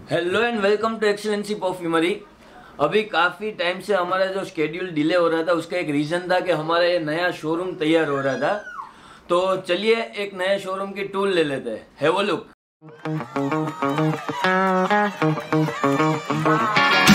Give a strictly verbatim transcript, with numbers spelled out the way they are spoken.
Hello and welcome to excellency perfumery. अभी काफ़ी time से हमारा जो शेड्यूल डिले हो रहा था उसका एक रीज़न था कि हमारा ये नया शोरूम तैयार हो रहा था। तो चलिए एक नए शोरूम की टूर ले लेते हैं। Have a look.